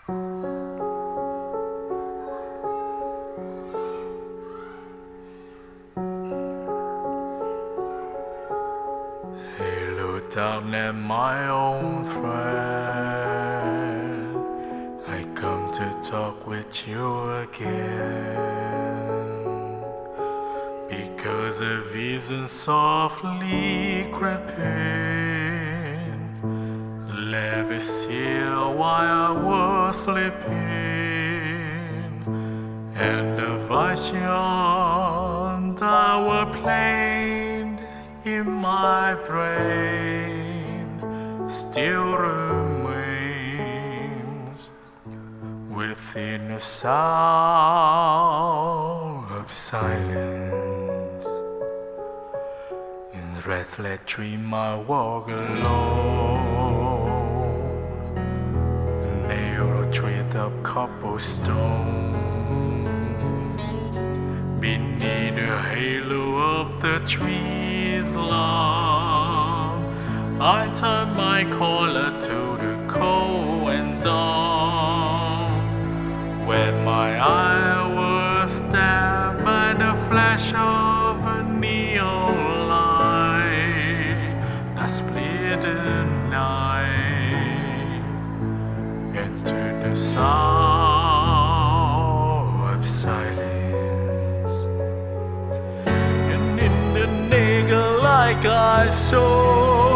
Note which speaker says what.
Speaker 1: Hello, darkness, my old friend. I come to talk with you again, because a vision softly creeping left us here while I was sleeping, and the vision that were playing in my brain still remains within the sound of silence. In restless dream I walk alone, a narrow street of cobblestone. Beneath the halo of the trees long, I turn my collar to the cold and dawn, when my eye was stabbed by the flash of a neon light that split the night into the sound of silence. And in the nigger like I saw,